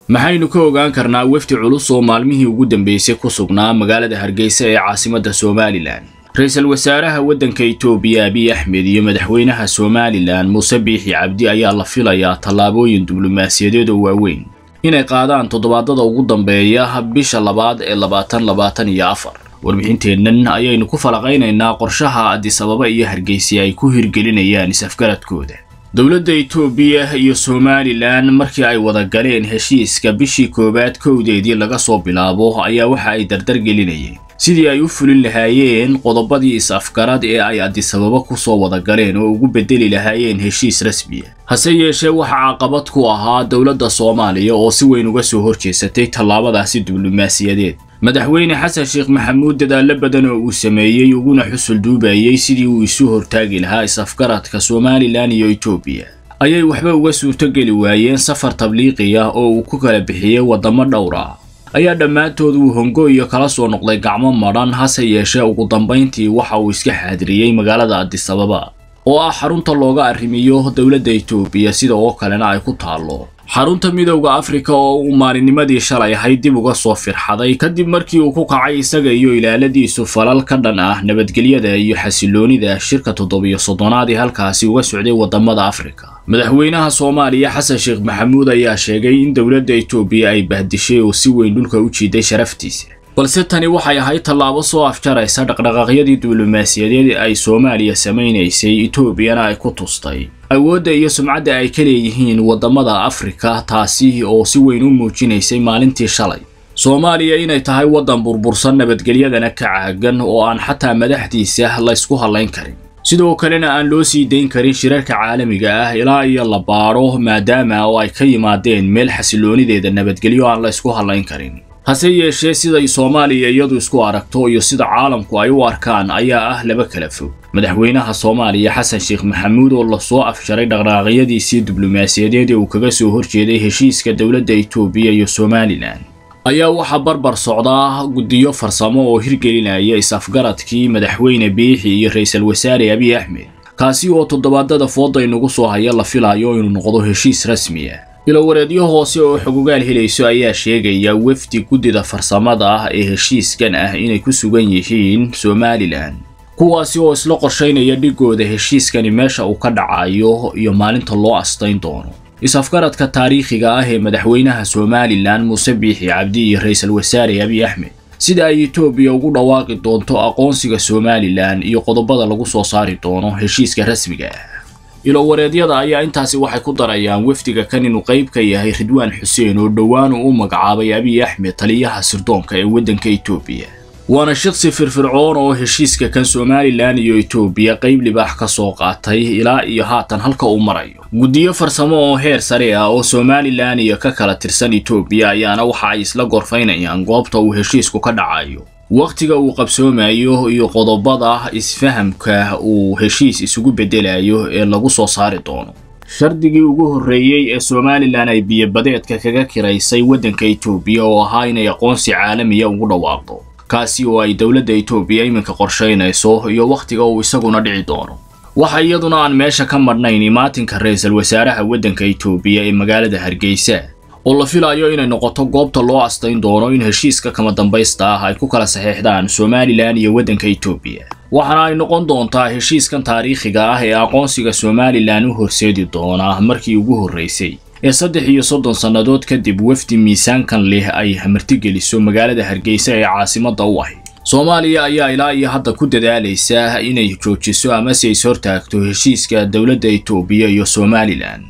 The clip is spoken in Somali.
maxaynu ka ogaan karnaa wafdi culus oo maalmihii ugu dambeysay ku sugnaa magaalada Hargeysa ee caasimadda Somaliland ra'iisul wasaaraha waddanka Itoobiya Abiy Ahmed iyo madaxweynaha Somaliland Muuse Biixi Cabdi ayaa la filayaa tallaabooyin diblomaasiyadeed oo waaweyn inay qaadaan toddobaadada ugu dambeeya bisha labaad ee 2024 warbixinteennan ayaynu ku falaqaynaynaa qorshaha Addis Ababa iyo Hargeysa ay ku hirgelinayaan isafgaradkooda dawladda Itoobiya iyo Somaliland markii ay wada galeen heshiiska bishii koobaad kowdeedii laga soo bilaabo ayaa waxa ay dardar gelinayeen sidii ay u fulin lahaayeen qodobadii isafgarad ee ay Addis Ababa ku soo wada galeen oo ugu bedeli lahaayeen heshiis rasmi ah hase yeeshee waxa caqabad ku ahaa dawladda Soomaaliya oo si weyn uga soo horjeesatay tallaabadaasi diblomaasiyadeed madaxweyne Xasan Sheekh Maxamuud dadaal badan oo uu sameeyay uguna xusul duubayay sidii uu isu hortaagi lahaa isafgaradka Somaliland iyo Itoobiya ayay waxba uga suurtageli waayeen safar tabliiqi ah oo uu ku kala bixiyay wadamo dhowr ah ayaa dhamaantood uu hongo iyo kala soo noqday gacmo maran hase yeeshee ugu dambeyntii waxa uu iska xaadiriyay magaalada Addis Ababa oo ah xarunta looga arrimiyo dawladda Itoobiya sida oo kalena ay ku taalo xarunta midowga Afrika oo uu maalinimadii shalay ahayd dib uga soo firxaday kadib markii uu ku kacay isaga iyo ilaaladiisu falal ka dhan ah nabadgelyada iyo xasiloonida shirka 700 ee halkaasi uga socday wadamada Afrika madaxweynaha Soomaaliya Xasan Sheekh Maxamuud ayaa sheegay in dawladda Itoobiya ay bahdishay oo si weyn dhulka u jiiday sharaftiisa balse tani waxay ahayd tallaabo soo afjaraysa dhaqdhaqaaqyadii diblomaasiyadeed ee ay Soomaaliya samaynaysay Itoobiyana ay ku tustay awoodda iyo sumcadda ay ka leeyihiin wadamada Afrika taasi oo si weyn u muujinaysay maalintii shalay Soomaaliya inay tahay wadan burbursan nabadgelyadana ka caagan oo aan xataa madaxdiisa la isku halayn karin sidoo kalena aan loo sii deyn karin shirarka caalamiga ah ilaa iyo la baaro maadaama oo ay ka yimaadeen meel xasiloonideeda nabadgelyo aan la isku halayn karin hase yeeshee sida Soomaaliya iyadu isku aragto iyo sida caalamku ay u arkaan ayaa ah laba kala fog madaxweynaha Soomaaliya Xasan Sheekh Maxamuud oo la soo afjaray dhaqdhaqaaqyadiisii diblomaasiyadeed ee uu kaga soo horjeeday heshiiska dawladda Itoobiya iyo Somaliland ayaa waxa barbar socda gudiyo farsamo oo hirgelinaya isafgaradkii madaxweyne Biixi iyo ra'iisul wasaare Abiy Ahmed kaasi oo toddobaadada fooda inagu soo haya la filayo inuu noqdo heshiis rasmi ah ila wareedyo hoose oo xuquuqaal helayso ayaa sheegaya wafdi gudida farsamada ah ee heshiiskan ah inay ku sugan yihiin Somaliland kuwaasi oo isla qorsheynaya dhigooda heshiiskani meesha uu ka dhacayo iyo maalinta loo asteyn doono isafgaradka taariikhiga ah ee madaxweynaha Somaliland Muuse Biixi Cabdi iyo ra'iisul wasaare Abiy Ahmed sida ay Itoobiya ugu dhawaaqi doonto aqoonsiga Somaliland iyo qodobada lagu soo saari doono heshiiska rasmiga ah ilo wareedyada ayaa intaasi waxay ku darayaan wafdiga kan inuu qayb ka yahay Ridwaan Xuseen oo dhawaan u magacaabay Abiy Ahmed taliyaha sirdoonka ee waddanka Itoobiya waana shakhsi firfircoon oo heshiiska kan Somaliland iyo Itoobiya qayb libaax ka soo qaatay ilaa iyo haatan halka uu marayo gudiyo farsamo oo heer sare ah oo Somaliland iyo ka kala tirsan Itoobiya ayaana waxa ay isla gorfaynayaan goobta uu heshiisku ka dhacayo waqtiga uu qabsoomayo iyo qodobada isfahamka uu heshiis isugu bedelayo ee lagu soo saari doono shardigii ugu horeeyay ee Somaliland ay biyabadeedka kaga kiraysay waddanka Itoobiya oo ahaa inay aqoonsi caalami ah ugu dhawaaqdo kaasi oo ay dawladda Itoobiya iminka qorsheynayso iyo waqtiga uu isaguna dhici doono waxa iyaduna aan meesha ka marnayn imaatinka ra'iisul wasaaraha waddanka Itoobiya ee magaalada Hargeysa oo la filayo inay noqoto goobta loo asteyn doono in heshiiska kama dambaysta ah ay ku kala saxeexdaan Somaliland iyo waddanka Itoobiya waxaana ay noqon doontaa heshiiskan taariikhiga ah ee aqoonsiga Somaliland u horseedi doona markii ugu horeysay ee 33 sanadood kadib wafdi miisaankan leh ay martigeliso magaalada Hargeysa ee caasimadda u ah Soomaaliya ayaa ilaa iyo hadda ku dadaalaysa inay joojiso ama si ay hortaagto heshiiska dawladda Itoobiya iyo Somaliland